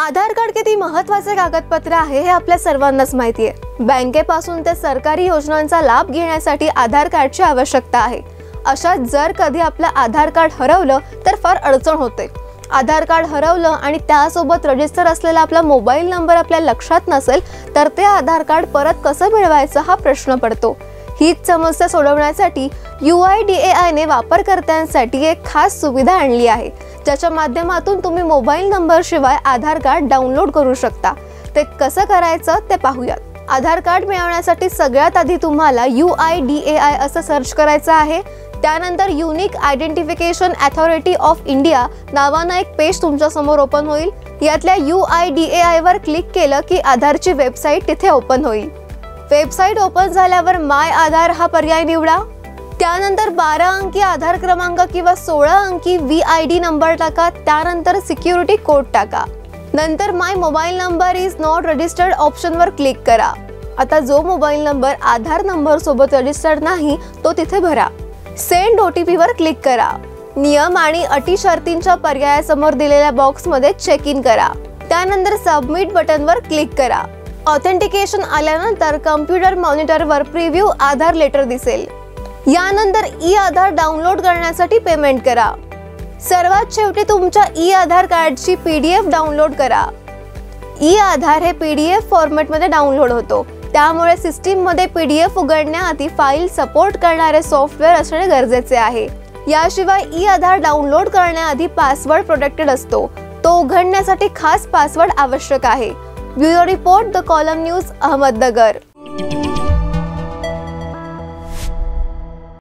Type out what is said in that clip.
आधार card किती महत्त्वाचे कागदपत्र आहे हे आपल्या सर्वांनाच माहिती आहे। बँकेपासून ते सरकारी योजनांचा लाभ घेण्यासाठी आधार कार्डची आवश्यकता आहे। अशात जर कधी आपलं आधार कार्ड हरवलं तर फार अडचण होते। आधार कार्ड हरवलं आणि त्यासोबत रजिस्टर असलेला आपला मोबाईल नंबर आपल्या लक्षात नसेल तर ते आधार कार्ड परत कसं मिळवायचं हा प्रश्न पडतो। हीच समस्या सोडवण्यासाठी UIDAI ने वापरकर्त्यांसाठी एक खास सुविधा आणली आहे, ज्याच्या माध्यमातून तुम्ही मोबाईल नंबर शिवाय आधार कार्ड डाउनलोड करू शकता। ते कसं करायचं ते पाहूयात। आधार कार्ड मिळवण्यासाठी सगळ्यात आधी तुम्हाला UIDAI असं सर्च करायचं आहे। त्यानंतर unique identification authority of India नावानं एक पेज तुमच्या समोर ओपन होईल। यातल्या UIDAI वर क्लिक केलं की आधारची वेबसाईट तिथे ओपन होईल। वेबसाईट ओपन झाल्यावर माय आधार हा पर्याय निवडा। त्यानंतर 12 अंकी आधार क्रमांक किंवा 16 अंकी VID नंबर टाका। त्यानंतर सिक्युरिटी कोड टाका। नंतर my mobile number is not registered ऑप्शनवर क्लिक करा। आता जो मोबाईल नंबर आधार नंबर सोबत रजिस्टर्ड नाही तो तिथे भरा। सेंड OTP वर क्लिक करा। नियम आणि अटी शर्तींच्या पर्यायासमोर दिलेल्या बॉक्समध्ये चेक इन करा। त्यानंतर सबमिट बटनवर क्लिक करा। ऑथेंटिकेशन आल्यानंतर कम्प्युटर मॉनिटरवर प्रीव्ह्यू आधार लेटर दिसेल। यानंतर आधार डाउनलोड करण्यासाठी पेमेंट करा। सर्वात शेवटी तुमच्या आधार कार्डची PDF डाउनलोड करा। आधार हे PDF फॉर्मॅटमध्ये डाउनलोड होतो, त्यामुळे सिस्टीममध्ये PDF उघडण्याआधी फाईल सपोर्ट करणारे सॉफ्टवेअर असणे गरजेचे आहे। याशिवाय आधार डाउनलोड करण्याआधी पासवर्ड प्रोटेक्टेड असतो, तो उघडण्यासाठी खास पासवर्ड आवश्यक आहे। Bureau report, the column news, Ahmednagar.